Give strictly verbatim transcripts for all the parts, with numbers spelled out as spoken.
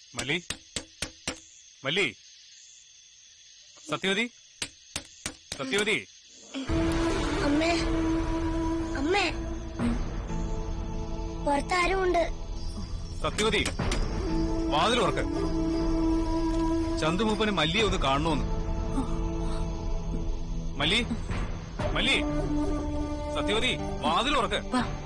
മല്ലി മല്ലി സത്യവതി സത്യവതി അമ്മേ അമ്മേ പുറത്താരുമുണ്ട്. സത്യവതി വാതിൽ ഉറക്ക്. ചന്തുമൂപ്പന് മല്ലിയെ ഒന്ന് കാണണമെന്ന്. മല്ലി മല്ലി സത്യവതി വാതിൽ ഉറക്ക്.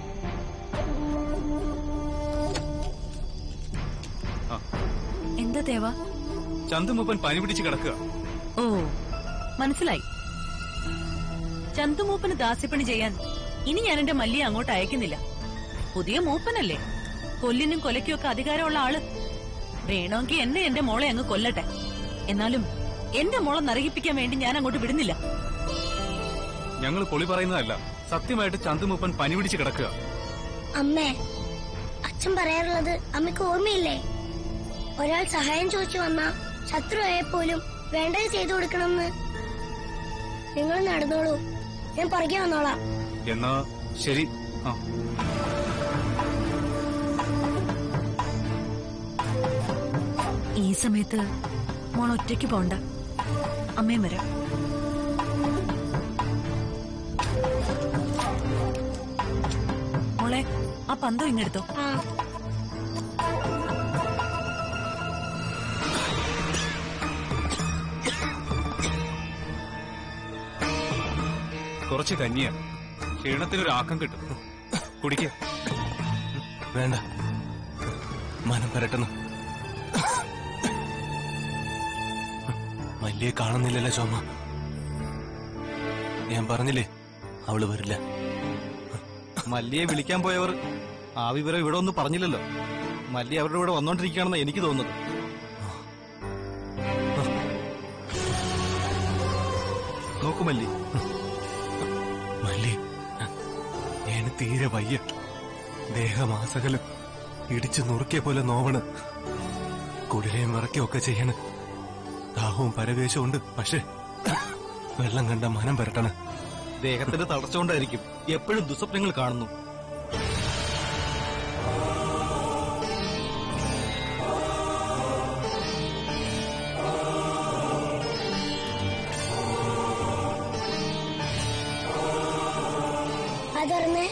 എന്താ ദേവ? ചന്തുമൂപ്പൻ പനി പിടിച്ച് കിടക്കുക. ഓ മനസ്സിലായി. ചന്തുമൂപ്പന് ദാസ്യപ്പണി ചെയ്യാൻ ഇനി ഞാൻ എന്റെ മല്ലിയെ അങ്ങോട്ട് അയക്കുന്നില്ല. പുതിയ മൂപ്പനല്ലേ, കൊല്ലിനും കൊലയ്ക്കും ഒക്കെ അധികാരമുള്ള ആള്. വേണമെങ്കിൽ എന്നെ എന്റെ മോളെ അങ്ങ് കൊല്ലട്ടെ. എന്നാലും എന്റെ മോളെ നരകിപ്പിക്കാൻ വേണ്ടി ഞാൻ അങ്ങോട്ട് വിടുന്നില്ല. ഞങ്ങൾ പൊളി പറയുന്നതല്ല, സത്യമായിട്ട് ചന്തുമൂപ്പൻ പനി പിടിച്ച് കിടക്കുക. അമ്മേ, അച്ഛൻ പറയാറുള്ളത് അമ്മയ്ക്ക് ഓർമ്മയില്ലേ? ഒരാൾ സഹായം ചോദിച്ചു വന്നാ ശത്രുവായപ്പോലും വേണ്ടത് ചെയ്തു കൊടുക്കണമെന്ന്. നിങ്ങൾ നടന്നോളൂ, ഞാൻ പുറകെ വന്നോളാം. എന്നാ ശരി. ആ ഈ സമയത്ത് മോൾ ഒറ്റയ്ക്ക് പോണ്ട, അമ്മയും വരാം. മോളെ, ആ പന്തം ഇങ്ങെടുത്തോ. കുറച്ച് കഞ്ഞിയ, ക്ഷീണത്തിനൊരു ആക്കം കിട്ടും. കുടിക്ക. വേണ്ട, മനം പരട്ടുന്നു. മല്ലിയെ കാണുന്നില്ലല്ലോ ചോമ. ഞാൻ പറഞ്ഞില്ലേ അവള് വരില്ല. മല്ലിയെ വിളിക്കാൻ പോയവർ ആ വിവരം ഇവിടെ ഒന്നും പറഞ്ഞില്ലല്ലോ. മല്ലി അവരുടെ കൂടെ വന്നോണ്ടിരിക്കുകയാണെന്ന് എനിക്ക് തോന്നുന്നത്. നോക്കൂ മല്ലി. മല്ലി, ഞാൻ തീരെ വയ്യ. ദേഹമാസകലം ഇടിച്ചു നുറുക്കിയ പോലെ നോവണ്. കുടിലയും വിറയ്ക്കൊക്കെ ചെയ്യണ്. ദാഹവും പരവേശവും ഉണ്ട്. പക്ഷെ വെള്ളം കണ്ട മനം പരട്ടണ്. ദേഹത്തിന്റെ തളർച്ചുകൊണ്ടായിരിക്കും എപ്പോഴും ദുസ്വപ്നങ്ങൾ കാണുന്നു. അതറിഞ്ഞേ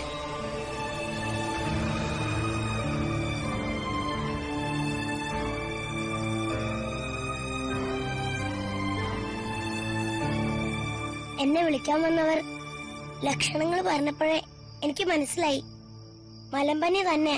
എന്നെ വിളിക്കാൻ വന്നവർ ലക്ഷണങ്ങൾ പറഞ്ഞപ്പോഴേ എനിക്ക് മനസ്സിലായി മലമ്പനി തന്നെ.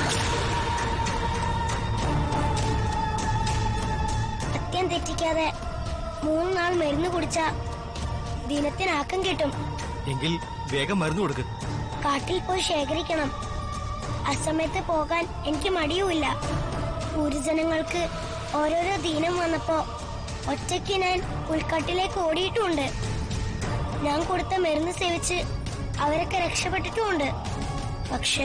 സത്യം തെറ്റിക്കാതെ മൂന്ന് നാൾ മരുന്ന് കുടിച്ച ദിനത്തിനാക്കം കിട്ടും. എങ്കിൽ വേഗം മരുന്ന് കൊടുക്ക്. കാട്ടിൽ പോയി ശേഖരിക്കണം. അസമയത്ത് പോകാൻ എനിക്ക് മടിയുമില്ല. ഗുരുജനങ്ങൾക്ക് ഓരോരോ ദീനം വന്നപ്പോ ഒറ്റയ്ക്ക് ഞാൻ ഉൾക്കാട്ടിലേക്ക് ഓടിയിട്ടുമുണ്ട്. ഞാൻ കൊടുത്ത മരുന്ന് സേവിച്ച് അവരൊക്കെ രക്ഷപ്പെട്ടിട്ടുമുണ്ട്. പക്ഷേ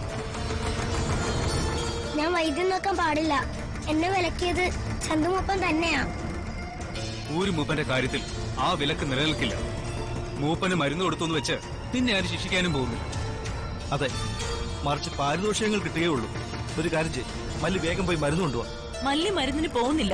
ഞാൻ വൈദ്യം നോക്കാൻ പാടില്ല. എന്നെ വിലക്കിയത് ചന്തുമൂപ്പൻ തന്നെയാ. ഒരു മൂപ്പന്റെ കാര്യത്തിൽ ആ വിലക്ക് നിലനിൽക്കില്ല. മൂപ്പന് മരുന്ന് കൊടുത്തു വെച്ച് നിന്നെ ആരും ശിക്ഷിക്കാനും പോകുന്നില്ല. അതെ, മറിച്ച് പാരിതോഷികങ്ങൾ കിട്ടുകയുള്ളൂ. ഒരു കാര്യം ചെയ്യും, മല്ലി വേഗം പോയി മരുന്ന് കൊണ്ടുപോവാ. മല്ലി മരുന്നിന് പോകുന്നില്ല.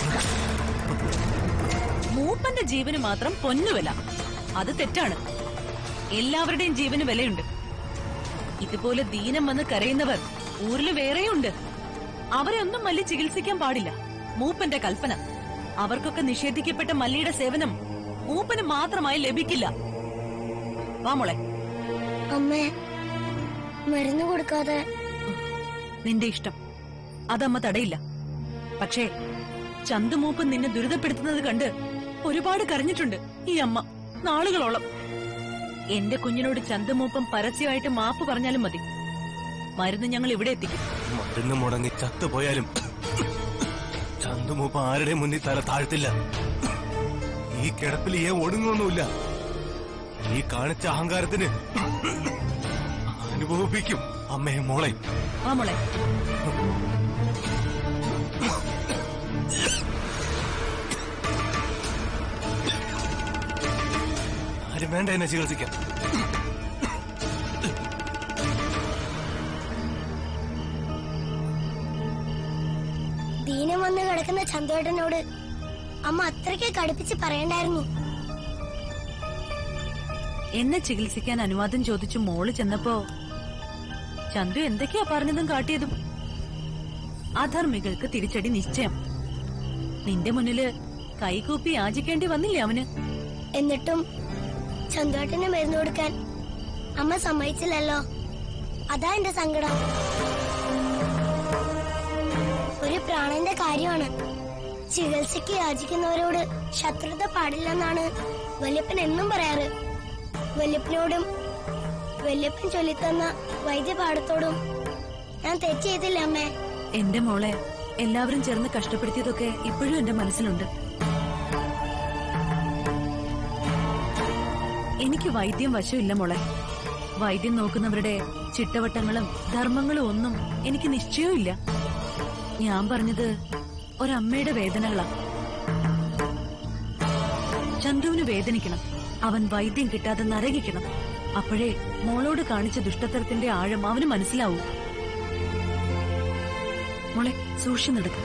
മൂപ്പന്റെ ജീവന് മാത്രം പൊന്നുവില. അത് തെറ്റാണ്. എല്ലാവരുടെയും ജീവന് വിലയുണ്ട്. ഇതുപോലെ ദീനം വന്ന് കരയുന്നവർ ഊരില് വേറെയുണ്ട്. അവരെ ഒന്നും മല്ലി ചികിത്സിക്കാൻ പാടില്ല. മൂപ്പന്റെ കൽപ്പന. അവർക്കൊക്കെ നിഷേധിക്കപ്പെട്ട മല്ലിയുടെ സേവനം മൂപ്പന് മാത്രമായി ലഭിക്കില്ല. വാ മോളെ. അമ്മേ, മരുന്ന് കൊടുക്കാതെ. നിന്റെ ഇഷ്ടം, അതമ്മ തടയില്ല. പക്ഷേ ചന്തുമൂപ്പൻ നിന്നെ ദുരിതപ്പെടുത്തുന്നത് കണ്ട് ഒരുപാട് കരഞ്ഞിട്ടുണ്ട് ഈ അമ്മ നാളുകളോളം. എന്റെ കുഞ്ഞിനോട് ചന്തുമൂപ്പൻ പരസ്യമായിട്ട് മാപ്പ് പറഞ്ഞാലും മതി. മരുന്ന് ഞങ്ങൾ ഇവിടെ എത്തിക്കും. മരുന്ന് മുടങ്ങി ചത്തുപോയാലും ചന്തുമൂപ്പ ആരുടെ മുന്നിൽ തല താഴ്ത്തില്ല. ഈ കിടപ്പിൽ ഏ ഒടുങ്ങൊന്നുമില്ല. ഈ കാണിച്ച അഹങ്കാരത്തിന് അനുഭവിപ്പിക്കും അമ്മയെ മോളെ. ആ മോളെ. ആരും വേണ്ട എന്നെ ചികിത്സിക്കാൻ. വന്ന് കിടക്കുന്ന ചന്തുവേട്ടനോട് അമ്മ അത്രയ്ക്ക് കടുപ്പിച്ച് പറയണ്ടായിരുന്നു. എന്നെ ചികിത്സിക്കാൻ അനുവാദം ചോദിച്ചു മോള് ചെന്നപ്പോ ചന്തു എന്തൊക്കെയാ പറഞ്ഞതും കാട്ടിയതും. അധർമ്മികൾക്ക് തിരിച്ചടി നിശ്ചയം. നിന്റെ മുന്നില് കൈകൂപ്പി യാചിക്കേണ്ടി വന്നില്ലേ അവന്? എന്നിട്ടും ചന്തുവേട്ടന് മരുന്ന് കൊടുക്കാൻ അമ്മ സമ്മതിച്ചില്ലല്ലോ. അതാ എന്റെ സങ്കടം. ഒരു പ്രാണന്റെ കാര്യമാണ്. ചികിത്സയ്ക്ക് യാചിക്കുന്നവരോട് ശത്രുത പാടില്ലെന്നാണ് വല്യപ്പൻ എന്നും പറയാറ്. വല്യപ്പനോടും വല്യപ്പൻ ചൊല്ലിത്തന്ന വൈദ്യപാഠത്തോടും ഞാൻ തെറ്റ് ചെയ്തില്ല അമ്മേ. എന്റെ മോളെ എല്ലാവരും ചേർന്ന് കഷ്ടപ്പെടുത്തിയതൊക്കെ ഇപ്പോഴും എന്റെ മനസ്സിലുണ്ട്. എനിക്ക് വൈദ്യം വശമില്ല മോളെ. വൈദ്യം നോക്കുന്നവരുടെ ചിട്ടവട്ടങ്ങളും ധർമ്മങ്ങളും ഒന്നും എനിക്ക് നിശ്ചയമില്ല. ഞാൻ പറഞ്ഞത് ഒരമ്മയുടെ വേദനകളാ. ചന്തുവിന് വേദനിക്കണം. അവൻ വൈദ്യം കിട്ടാതെ നരകിക്കണം. അപ്പോഴേ മോളോട് കാണിച്ച ദുഷ്ടത്തരത്തിന്റെ ആഴം അവന് മനസ്സിലാവൂ. മോളെ സൂക്ഷിച്ചു നടക്കും.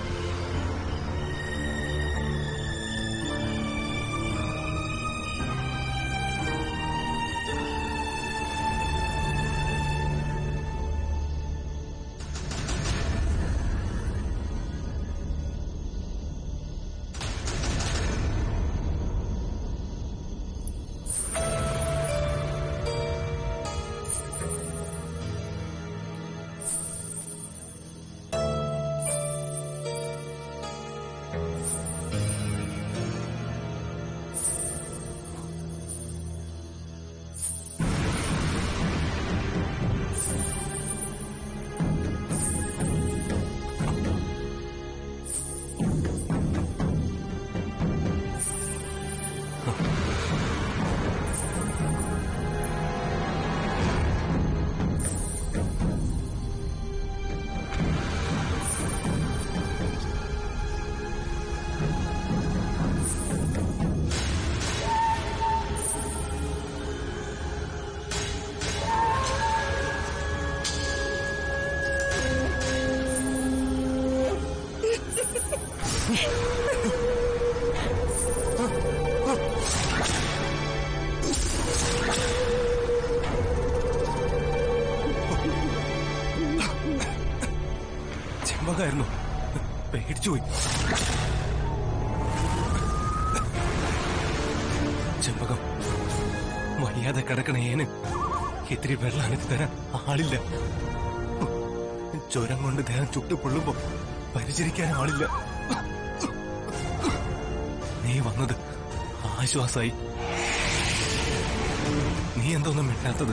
ചെമ്പകായിരുന്നു. പേടിച്ചുപോയി. ചെമ്പകം വയ്യാതെ കിടക്കണേന് ഇത്തിരി വെള്ളം അനത്തി തരാൻ ആളില്ല. ചുരം കൊണ്ട് ദേഹം ചുട്ടു പൊള്ളുമ്പോ പരിചരിക്കാൻ ആളില്ല. നീ വന്നത് ആശ്വാസായി. നീ എന്തോന്നും മിണ്ടാത്തത്?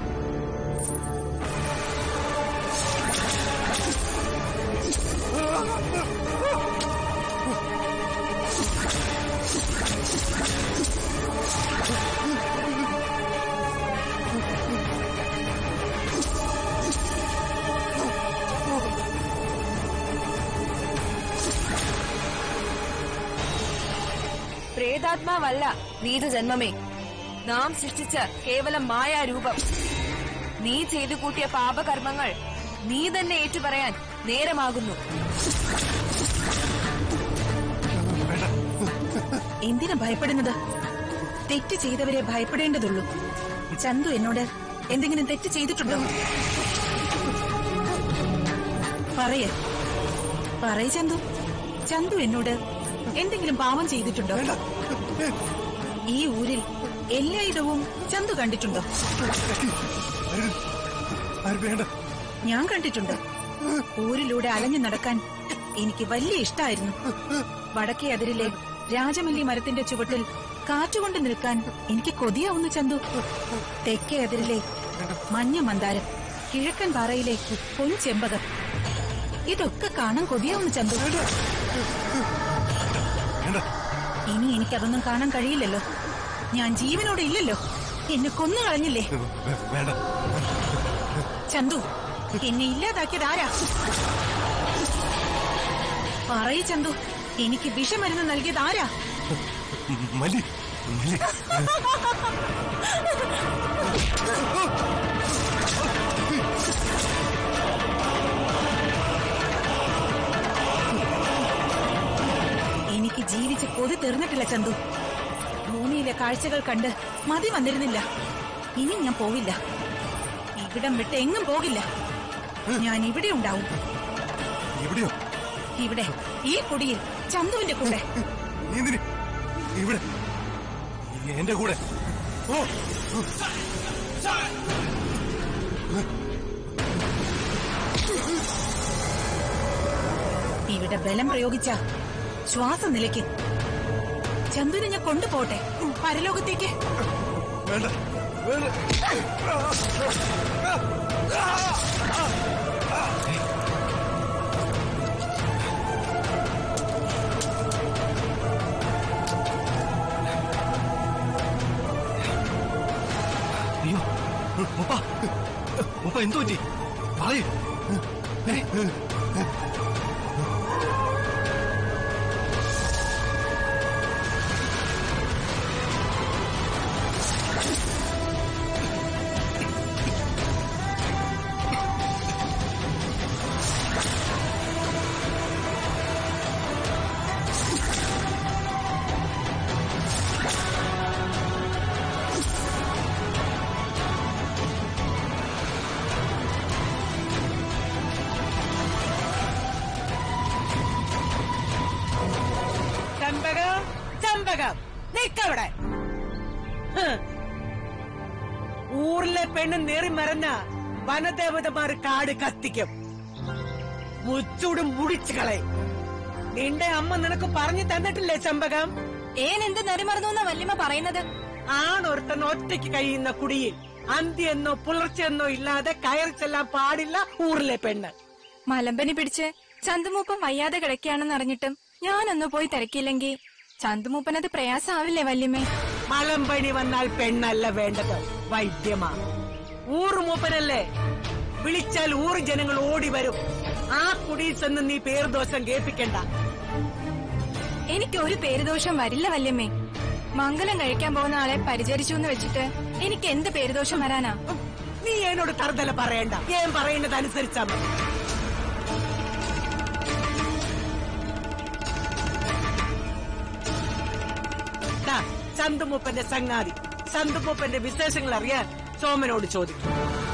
പ്രേതാത്മാവല്ല നീതജന്മമേ, നാം സൃഷ്ടിച്ച കേവലം മായാരൂപം. നീ ചെയ്തു കൂട്ടിയ പാപകർമ്മങ്ങൾ നീ തന്നെ ഏറ്റുപറയാൻ നേരമാകുന്നു. എന്തിനാ ഭയപ്പെടുന്നത്? തെറ്റ് ചെയ്തവരെ ഭയപ്പെടേണ്ടതുള്ളൂ. ചന്തു എന്നോട് എന്തെങ്കിലും തെറ്റ് ചെയ്തിട്ടുണ്ടോ? പറയ പറയ ചന്തു. ചന്തു എന്നോട് എന്തെങ്കിലും പാവം ചെയ്തിട്ടുണ്ടോ? ഈ ഊരിൽ എല്ലായിടവും ചന്തു കണ്ടിട്ടുണ്ടോ? ഞാൻ കണ്ടിട്ടുണ്ട്. ഊരിലൂടെ അലഞ്ഞു നടക്കാൻ എനിക്ക് വലിയ ഇഷ്ടായിരുന്നു. വടക്കേ അതിരിലെ രാജമല്ലി മരത്തിന്റെ ചുവട്ടിൽ കാറ്റുകൊണ്ട് നിൽക്കാൻ എനിക്ക് കൊതിയാവുന്നു ചന്തു. തെക്കേ അതിരിലെ മഞ്ഞ മന്ദാരം, കിഴക്കൻ പാറയിലെ പൊൻചെമ്പകം, ഇതൊക്കെ കാണാൻ കൊതിയാവുന്നു ചന്തു. ഇനി എനിക്കതൊന്നും കാണാൻ കഴിയില്ലല്ലോ. ഞാൻ ജീവനോടെ ഇല്ലല്ലോ. എന്നെ കൊന്നു കളഞ്ഞില്ലേ ചന്തു? എന്നെ ഇല്ലാതാക്കിയത് ആരാ? പറയ് ചന്തു, എനിക്ക് വിഷമരുന്ന് നൽകിയത് ആരാ? മല്ലി മല്ലി കൊതി തീർന്നിട്ടില്ല ചന്തു. ഭൂമിയിലെ കാഴ്ചകൾ കണ്ട് മതി വന്നിരുന്നില്ല. ഇനി ഞാൻ പോവില്ല. ഇവിടം വിട്ട് എങ്ങും പോകില്ല. ഞാൻ ഇവിടെ ഉണ്ടാവും. എവിടെയോ? ഇവിടെ, ഈ കുടിയിൽ, ചന്തുവിന്റെ കൂടെ. ഇവിടെ എന്റെ കൂടെ? ഓ, ഇവിടെ ബലം പ്രയോഗിച്ച ശ്വാസം നിലയ്ക്കും. ചന്തുവിനെ ഞാൻ കൊണ്ടുപോട്ടെ പരലോകത്തേക്ക്. വേണ്ട, വേണ്ട. അയ്യോ, ഉപ്പ ഉപ്പ എന്തു പറ്റി? പറയൂ. നിക്കവിടെ. ഊറിലെ പെണ്ണ് നേറി മറന്ന വനദേവതമാർ കാട് കത്തിക്കും, മുച്ചൂടും മുടിച്ചു കളയും. നിന്റെ അമ്മ നിനക്ക് പറഞ്ഞു തന്നിട്ടില്ലേ ചമ്പകം? ഏനെന്ത് നെറിമറന്നു എന്നാ വല്യമ്മ പറയുന്നത്? ആണൊരുത്തൻ ഒറ്റയ്ക്ക് കഴിയുന്ന കുടിയിൽ അന്തിയെന്നോ പുലർച്ചെന്നോ ഇല്ലാതെ കയറി ചെല്ലാൻ പാടില്ല ഊറിലെ പെണ്ണ്. മലമ്പനി പിടിച്ച് ചന്തുമൂപ്പൻ വയ്യാതെ കിടക്കുകയാണെന്ന് അറിഞ്ഞിട്ടും ഞാനൊന്നു പോയി തിരക്കില്ലെങ്കിൽ ചന്തുമൂപ്പനത് പ്രയാസാവില്ലേ വല്യമ്മേ? മലമ്പനി വന്നാൽ പെണ്ണല്ല വേണ്ടത്, വൈദ്യമാ. ഊറുമൂപ്പനല്ലേ? വിളിച്ചാൽ ഊറ് ജനങ്ങൾ ഓടി വരും. ആ കുടിയിൽ ചെന്ന് നീ പേരുദോഷം കേൾപ്പിക്കണ്ട. എനിക്ക് ഒരു പേരുദോഷം വരില്ല വല്യമ്മേ. മംഗലം കഴിക്കാൻ പോകുന്ന ആളെ പരിചരിച്ചു എന്ന് വെച്ചിട്ട് എനിക്ക് എന്ത് പേരുദോഷം വരാനാ? നീ എന്നോട് തറുതല പറയണ്ട, ഞാൻ പറയുന്നത് അനുസരിച്ചാ മതി. ചന്തുമൂപ്പന്റെ സംഗാതി, ചന്തുമൂപ്പന്റെ വിശേഷങ്ങൾ അറിയാൻ സോമനോട് ചോദിക്കും.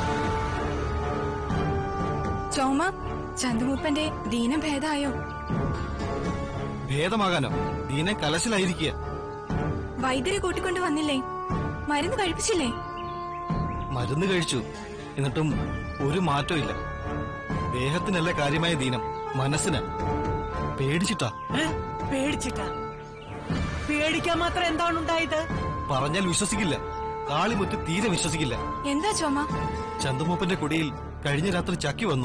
ചോമ, ചന്തുമൂപ്പന്റെ ദീനഭേദായോ? ഭേദമാകാനോ? ദീനം കലശലായിരിക്കുക. വൈദ്യരെ കൂട്ടിക്കൊണ്ട് വന്നില്ലേ? മരുന്ന് കഴിപ്പിച്ചില്ലേ? മരുന്ന് കഴിച്ചു, എന്നിട്ടും ഒരു മാറ്റവും ഇല്ല. ദേഹത്തിനല്ല കാര്യമായ ദീനം, മനസ്സിന്. പേടിച്ചിട്ടാ. പേടിച്ചിട്ടാ? പേടിക്കാൻ മാത്രം എന്താണ് ഉണ്ടായത്? പറഞ്ഞാൽ വിശ്വസിക്കില്ല. കാളിമുത്ത് തീരെ വിശ്വസിക്കില്ല. എന്താ ചോമ? ചന്തുമൂപ്പന്റെ കുടിയിൽ കഴിഞ്ഞ രാത്രി ചക്കി വന്നു.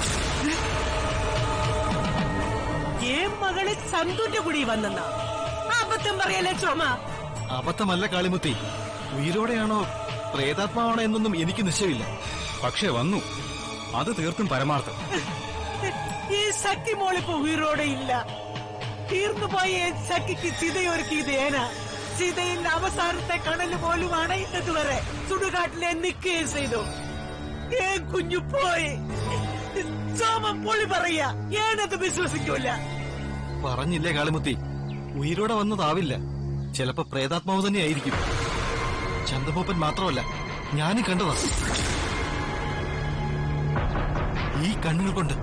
ഏ മകളെ ചന്തുന്റെ കുടി വന്നെന്നാ? അബദ്ധം പറയല്ലേ ചോമ? അബദ്ധമല്ല കാളിമുത്തി. ഉയിരോടെയാണോ പ്രേതാത്മാവാണോ എന്നൊന്നും എനിക്ക് നിശ്ചയമില്ല. പക്ഷെ വന്നു, അത് തീർത്തും പരമാർത്ഥം. ഈ സഖി മോളിപ്പോ ഉയിരോടെ ഇല്ല. തീർന്നുപോയ സഖിക്ക് ചിതയൊരുക്കിയതേന. ചിതയിൽ അവസാനത്തെ കണല് പോലും അണയുന്നത് വരെ ചുടുകാട്ടിലെ നിൽക്കുകയും ചെയ്തു. ഏ കുഞ്ഞു പോയി. സോമം പൊളി പറയാ, ഞാനത് വിശ്വസിക്കൂല. പറഞ്ഞില്ലേ കാളിമുത്തി, ഉയിരോടെ വന്നതാവില്ല. ചിലപ്പോ പ്രേതാത്മാവ് തന്നെയായിരിക്കും. ചന്തുമൂപ്പൻ മാത്രമല്ല, ഞാനും കണ്ടതാ. ഈ കണ്ണുകൾ കൊണ്ട്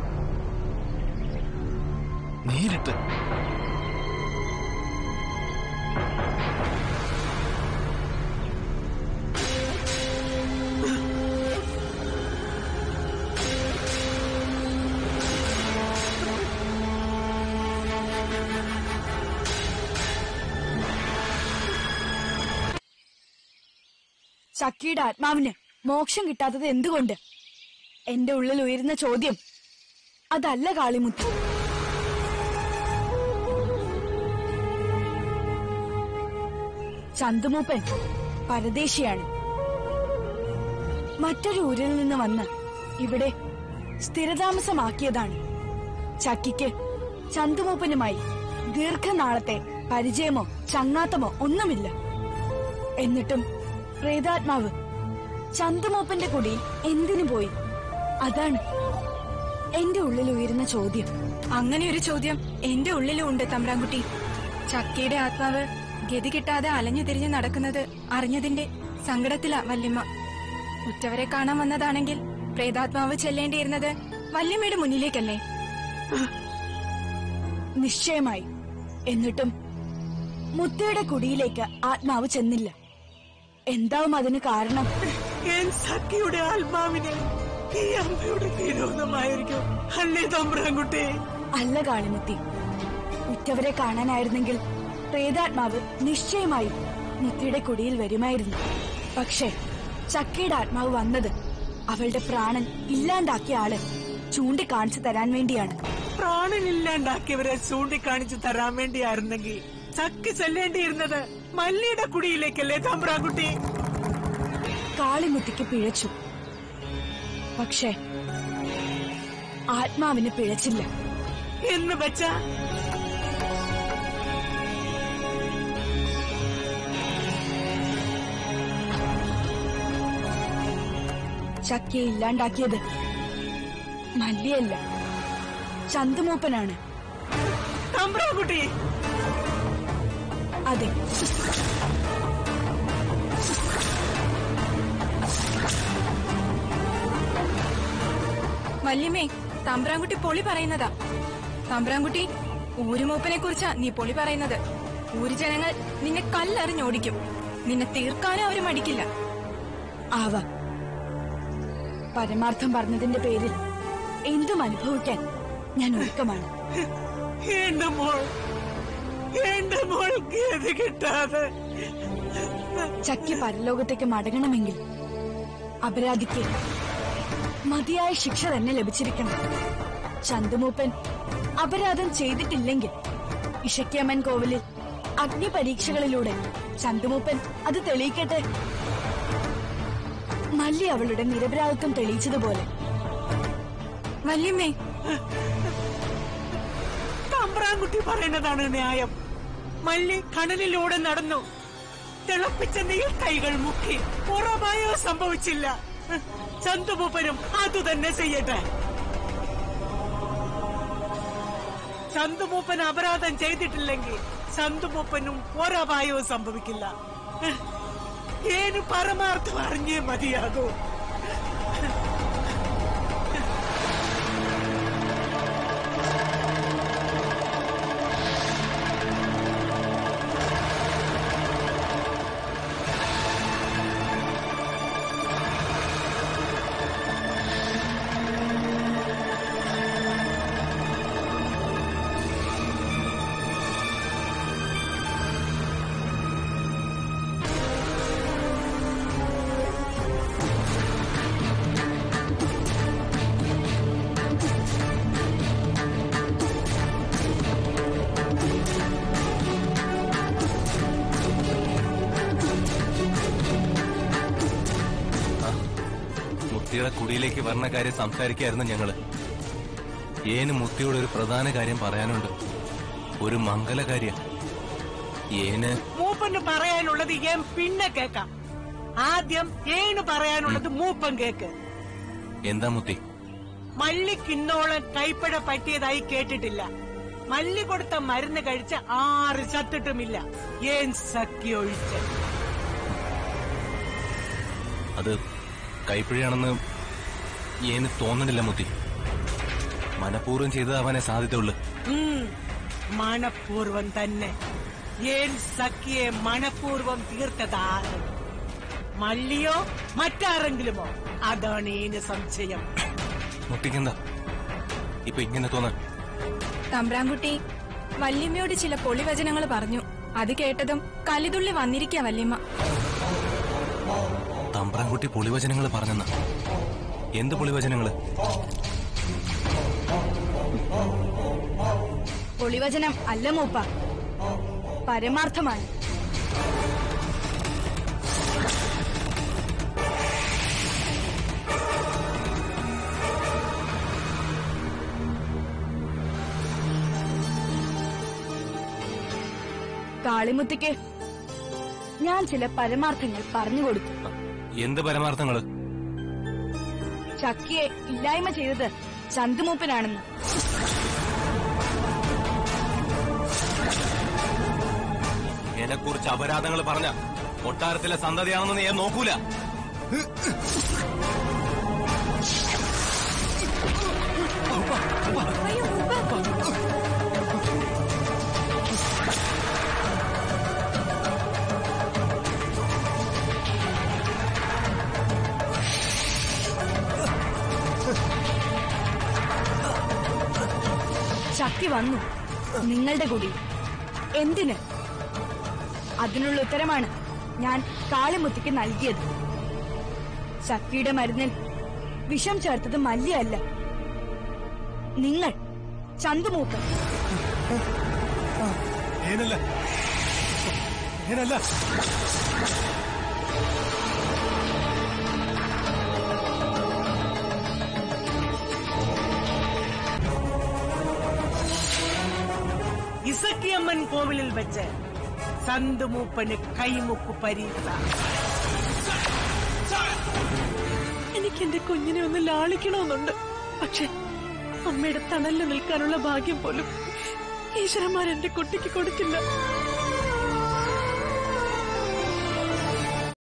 നേരിട്ട്. ചക്കിയുടെ ആത്മാവിന് മോക്ഷം കിട്ടാത്തത് എന്തുകൊണ്ട്? എന്റെ ഉള്ളിൽ ഉയരുന്ന ചോദ്യം അതല്ല കാളിമുത്ത്. ചന്തുമൂപ്പൻ പരദേശിയാണ്. മറ്റൊരു ഊരിൽ നിന്ന് വന്ന് ഇവിടെ സ്ഥിരതാമസമാക്കിയതാണ്. ചക്കിക്ക് ചന്തുമൂപ്പനുമായി ദീർഘനാളത്തെ പരിചയമോ ചങ്ങാത്തമോ ഒന്നുമില്ല. എന്നിട്ടും പ്രേതാത്മാവ് ചന്തുമൂപ്പന്റെ കുടിയിൽ എന്തിനു പോയി? അതാണ് എന്റെ ഉള്ളിൽ ഉയരുന്ന ചോദ്യം. അങ്ങനെ ഒരു ചോദ്യം എന്റെ ഉള്ളിലും ഉണ്ട് തമ്പ്രാൻകുട്ടി. ചക്കയുടെ ആത്മാവ് ഗതി കിട്ടാതെ അലഞ്ഞു തിരിഞ്ഞു നടക്കുന്നത് അറിഞ്ഞതിന്റെ സങ്കടത്തിലാ വല്യമ്മ. ഉറ്റവരെ കാണാൻ വന്നതാണെങ്കിൽ പ്രേതാത്മാവ് ചെല്ലേണ്ടിയിരുന്നത് വല്യമ്മയുടെ മുന്നിലേക്കല്ലേ? നിശ്ചയമായി. എന്നിട്ടും മുത്തയുടെ കുടിയിലേക്ക് ആത്മാവ് ചെന്നില്ല. എന്താവും അതിന് കാരണം? സഖിയുടെ ആത്മാവിന് ഈ അമ്മയുടെ വിരോധമായിരിക്കും അല്ലേ തമ്പ്രാൻകുട്ടി? അല്ല കാളിമുത്തി, ഉറ്റവരെ കാണാനായിരുന്നെങ്കിൽ പ്രേതാത്മാവ് നിശ്ചയമായും മുത്തിയുടെ കുടിയിൽ വരുമായിരുന്നു. പക്ഷേ ചക്കയുടെ ആത്മാവ് വന്നത് അവളുടെ പ്രാണൻ ഇല്ലാണ്ടാക്കിയ ആള് ചൂണ്ടിക്കാണിച്ചു തരാൻ വേണ്ടിയാണ്. പ്രാണൻ ഇല്ലാണ്ടാക്കിയവരെ ചൂണ്ടിക്കാണിച്ചു തരാൻ വേണ്ടിയായിരുന്നെങ്കിൽ ചക്കി ചെല്ലേണ്ടിയിരുന്നത് മല്ലിയുടെ കുടിയിലേക്കല്ലേ തമ്പ്രാൻകുട്ടി? കാളിമുത്തിക്ക് പിഴച്ചു, പക്ഷേ ആത്മാവിന് പിഴച്ചില്ല. എന്ന് വെച്ചാ ചക്കയെ ഇല്ലാണ്ടാക്കിയത് മല്ലിയല്ല, ചന്തുമൂപ്പനാണ്. തമ്പ്രാൻകുട്ടി, അതെ. വല്യമ്മേ, തമ്പ്രാൻകുട്ടി പൊളി പറയുന്നതാ. തമ്പ്രാൻകുട്ടി, ഊരുമൂപ്പനെ കുറിച്ചാ നീ പൊളി പറയുന്നത്. ഊരു ജനങ്ങൾ നിന്നെ കല്ലെറിഞ്ഞോടിക്കും. നിന്നെ തീർക്കാനും അവര് മടിക്കില്ല. ആവാം. പരമാർത്ഥം പറഞ്ഞതിന്റെ പേരിൽ എന്തും അനുഭവിക്കാൻ ഞാൻ ഒരുക്കമാണ്. എന്റെ മോൾ എന്റെ മോൾ ഗതി കിട്ടാതെ ചക്കി പരലോകത്തേക്ക് മടങ്ങണമെങ്കിൽ അപരാധിക്ക് മതിയായ ശിക്ഷ തന്നെ ലഭിച്ചിരിക്കണം. ചന്തുമൂപ്പൻ അപരാധം ചെയ്തിട്ടില്ലെങ്കിൽ ഇഷയ്ക്കമ്മൻ കോവിലിൽ അഗ്നി പരീക്ഷകളിലൂടെ ചന്തുമൂപ്പൻ അത് തെളിയിക്കട്ടെ. മല്ലി അവളുടെ നിരപരാധിത്വം തെളിയിച്ചതുപോലെ. വല്യമ്മേ, തമ്പ്രാൻകുട്ടി പറയുന്നതാണ് ന്യായം. മല്ലി കടലിലൂടെ നടന്നു, തിളപ്പിച്ച നീൽ കൈകൾ മുക്കി, ഉറവായോ സംഭവിച്ചില്ല. ചന്തുമൂപ്പനും അതുതന്നെ ചെയ്യട്ടെ. ചന്തുമൂപ്പൻ അപരാധം ചെയ്തിട്ടില്ലെങ്കിൽ ചന്തുമൂപ്പനും ഒരപായവും സംഭവിക്കില്ല. ഏന് പരമാർത്ഥം അറിഞ്ഞേ മതിയാകൂ. മുത്തിയുടെ കുടിയിലേക്ക് വരണ കാര്യം സംസാരിക്കായിരുന്നു ഞങ്ങള്. ഏന് മുത്തിയോട് ഒരു പ്രധാന കാര്യം പറയാനുണ്ട്, ഒരു മംഗലകാര്യം. ഏന് മൂപ്പന് പറയാനുള്ളത് ഏൻ പിന്നെ കേക്കാം. ആദ്യം ഏന് പറയാനുള്ളത് മൂപ്പൻ കേക്ക്. എന്താ മുത്തി? മല്ലിക്കിന്നോളം കൈപ്പഴ പറ്റിയതായി കേട്ടിട്ടില്ല. മല്ലി കൊടുത്ത മരുന്ന് കഴിച്ച് ആറ് ചത്തിട്ടുമില്ല. ഏൻ സഖി ഒഴിച്ച്. അത് കൈപ്പിഴയാണെന്ന് ഏന് തോന്നണില്ല മുത്തി. മനഃപൂർവ്വം ചെയ്തതാവാനേ സാധ്യതയുള്ളു. മനഃപൂർവം തന്നെ. ഏൻ സഖിയെ മനഃപൂർവം തീർത്തതാണ്. മല്ലിയോ മറ്റാരെങ്കിലുമോ? അതാണ് ഏന് സംശയം. മുത്തിക്കെന്താ ഇപ്പൊ ഇങ്ങനെ തോന്നാൻ? തമ്പ്രാൻകുട്ടി വല്യമ്മയോട് ചില പൊളിവചനങ്ങൾ പറഞ്ഞു. അത് കേട്ടതും കലിതുള്ളി വന്നിരിക്കാ വല്യമ്മ. തമ്പ്രാൻകുട്ടി പൊളിവചനങ്ങൾ പറഞ്ഞെന്ന? എന്ത് പൊളിവചനങ്ങള്? പൊളിവചനം അല്ല മൂപ്പ, പരമാർത്ഥമാണ്. കാളിമുത്തിക്ക് ഞാൻ ചില പരമാർത്ഥങ്ങൾ പറഞ്ഞു കൊടുത്തു. എന്ത് പരമാർത്ഥങ്ങള്? ചക്കിയെ ഇല്ലായ്മ ചെയ്തത് ചന്തുമൂപ്പനാണെന്ന്. അതിനെക്കുറിച്ച് അപരാധങ്ങൾ പറഞ്ഞ കൊട്ടാരത്തിലെ സന്തതിയാണെന്ന് ഞാൻ നോക്കൂല. ശക്തി വന്നു നിങ്ങളുടെ കൂടി. എന്തിന്? അതിനുള്ള ഉത്തരമാണ് ഞാൻ കാളിമുത്തിക്ക് നൽകിയത്. ശക്തിയുടെ മരുന്നിൽ വിഷം ചേർത്തത് മല്ലിയല്ല, നിങ്ങൾ ചന്തുമൂപ്പൻ. ഏനല്ല ഏനല്ല ഇസക്കിയമ്മൻ കോവിലിൽ വെച്ച് ചന്തുമൂപ്പന് കൈമുക്ക് പരീക്ഷ. എനിക്ക് എന്റെ കുഞ്ഞിനെ ഒന്ന് ലാളിക്കണമെന്നുണ്ട്. പക്ഷെ അമ്മയുടെ തണലിൽ നിൽക്കാനുള്ള ഭാഗ്യം പോലും ഈശ്വരന്മാർ എന്റെ കുട്ടിക്ക് കൊടുക്കില്ല.